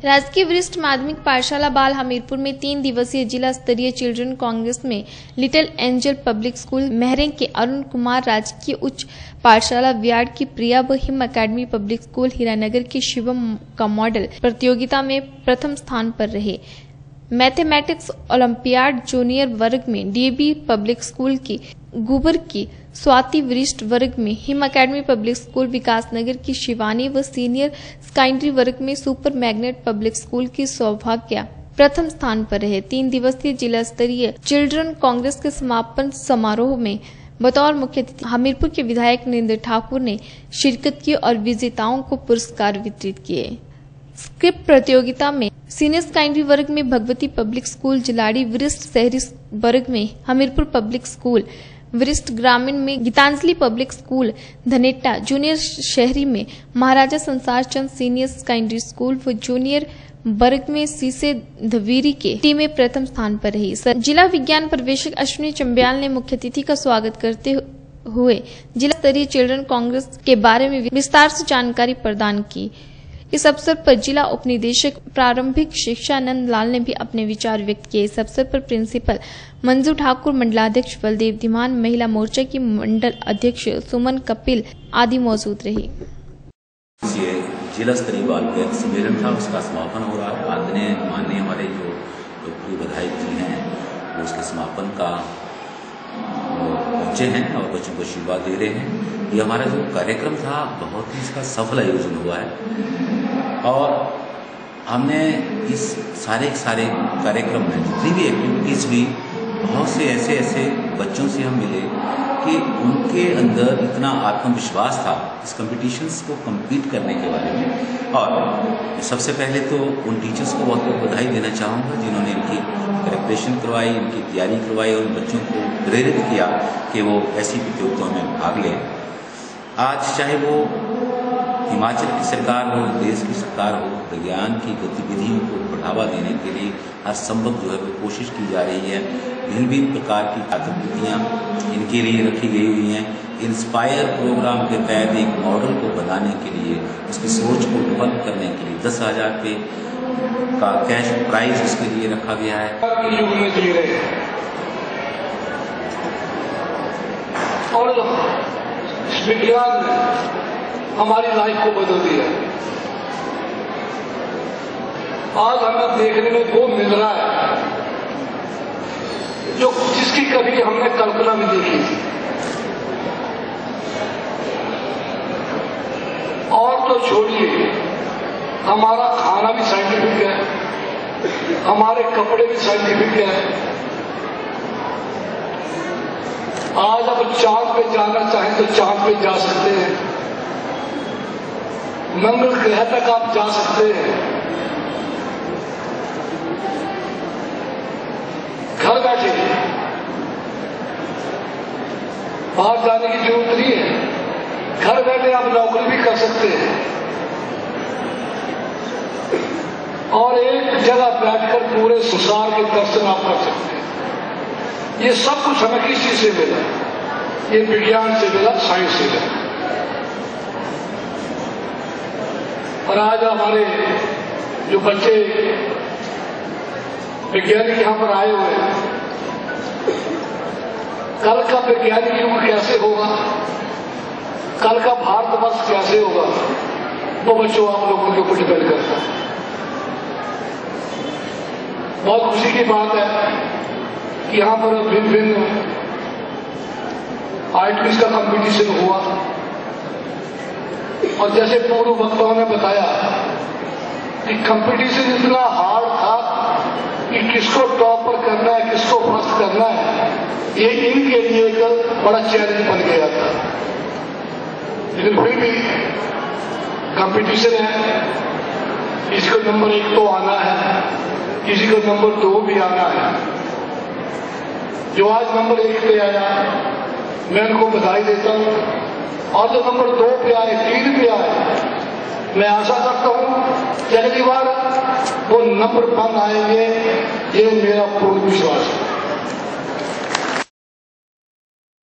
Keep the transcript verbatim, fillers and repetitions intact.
राजकीय वरिष्ठ माध्यमिक पाठशाला बाल हमीरपुर में तीन दिवसीय जिला स्तरीय चिल्ड्रन कांग्रेस में little angel public school Mahre के अरुण कुमार, राजकीय उच्च पाठशाला वियाड की प्रिया व Him academy public school Hiranagar के शिवम का मॉडल प्रतियोगिता में प्रथम स्थान पर रहे। मैथमेटिक्स ओलंपियाड जूनियर वर्ग में डीएबी पब्लिक स्कूल की गुबर की स्वाति, वरिष्ठ वर्ग में Him academy public school Vikasnagar की शिवानी व सीनियर सेकेंडरी वर्ग में सुपर मैग्नेट पब्लिक स्कूल की सौभाग्य प्रथम स्थान पर रहे। तीन दिवसीय जिला स्तरीय चिल्ड्रन कांग्रेस के समापन समारोह में बतौर मुख्य अतिथि हमीरपुर के विधायक नरेंद्र ठाकुर ने शिरकत की और विजेताओं को पुरस्कार वितरित किए। स्क्रिप्ट प्रतियोगिता में सीनियर सेकेंडरी वर्ग में भगवती पब्लिक स्कूल जिलाड़ी, वरिष्ठ शहरी वर्ग में हमीरपुर पब्लिक स्कूल, वरिष्ठ ग्रामीण में Geetanjali public school Dhaneta, junior शहरी में Maharaja Sansar Chand senior secondary school व जूनियर वर्ग में सीसे धवीरी के टीमें प्रथम स्थान पर रही। जिला विज्ञान पर्यवेक्षक अश्विनी चंब्याल ने मुख्य अतिथि का स्वागत करते हुए जिला स्तरीय चिल्ड्रन कांग्रेस के बारे में विस्तार से जानकारी प्रदान की। इस अवसर पर जिला उप निदेशक प्रारंभिक शिक्षा नंद लाल ने भी अपने विचार व्यक्त किए। इस अवसर पर प्रिंसिपल मंजू ठाकुर, मंडलाध्यक्ष बलदेव धीमान, महिला मोर्चा की मंडल अध्यक्ष सुमन कपिल आदि मौजूद रही। ये जिला स्तरीय बाल विकास सम्मेलन था, उसका समापन हो रहा है। आदरणीय माननीय हमारे जो पूर्व विधायक जी हैं वो उसके समापन का पहुंचे हैं और बच्चों को आशीर्वाद दे रहे हैं। ये हमारा जो कार्यक्रम था बहुत ही इसका सफल आयोजन हुआ है और हमने इस सारे सारे कार्यक्रम में जितनी भी एक्टिविटीज़ हुई, बहुत से ऐसे ऐसे बच्चों से हम मिले कि उनके अंदर इतना आत्मविश्वास था इस कॉम्पिटिशन्स को कम्पीट करने के बारे में। और सबसे पहले तो उन टीचर्स को बहुत बहुत बधाई देना चाहूँगा जिन्होंने इनकी प्रिपरेशन करवाई, इनकी तैयारी करवाई और बच्चों को प्रेरित किया कि वो ऐसी प्रतियोगिताओं में भाग लें। आज चाहे वो हिमाचल की सरकार हो, देश की सरकार हो, विज्ञान की गतिविधियों को बढ़ावा देने के लिए हर संभव जो है वो कोशिश की जा रही है। भिन्न भिन्न प्रकार की छात्रवृत्तियाँ इनके लिए रखी गई हुई हैं। इंस्पायर प्रोग्राम के तहत एक मॉडल को बनाने के लिए, उसकी सोच को डेवलप करने के लिए दस हजार रुपये का कैश प्राइज उसके लिए रखा गया है। और विज्ञान ने हमारी लाइफ को बदल दिया। आज हमें देखने में वो मिल रहा है जो जिसकी कभी हमने कल्पना भी देखी थी। और तो छोड़िए, हमारा खाना भी साइंटिफिक है, हमारे कपड़े भी साइंटिफिक है। आज अब चांद पे जाना चाहें तो चांद पे जा सकते हैं, मंगल ग्रह तक आप जा सकते हैं। घर बैठे बाहर जाने की जरूरत नहीं है, घर बैठे आप नौकरी भी कर सकते हैं और एक जगह बैठकर पूरे संसार के दर्शन आप कर सकते हैं। ये सब कुछ हमें किस चीज से मिला? ये विज्ञान से मिला, साइंस से मिला। और आज हमारे जो बच्चे वैज्ञानिक यहां पर आए हुए हैं, कल का वैज्ञानिक युग कैसे होगा, कल का भारतवर्ष कैसे होगा, वो बच्चों आप लोगों के ऊपर डिपेंड करता है। बहुत खुशी की बात है कि यहां पर भिन्न भिन्न आर्टिस्ट का कंपटीशन हुआ और जैसे पूर्व वक्ताओं ने बताया कि कंपटीशन इतना हार्ड था कि किसको टॉप पर करना है, किसको फर्स्ट करना है, ये इनके लिए एक बड़ा चैलेंज बन गया था। लेकिन फिर भी कंपटीशन है, किसी को नंबर एक तो आना है, किसी को नंबर दो भी आना है। जो आज नंबर एक पे आया मैं उनको बधाई देता हूं, और जो नंबर दो पे आए, तीन पे आए, मैं आशा करता हूं कि अगली बार वो नंबर वन आएंगे, ये मेरा पूर्ण विश्वास है।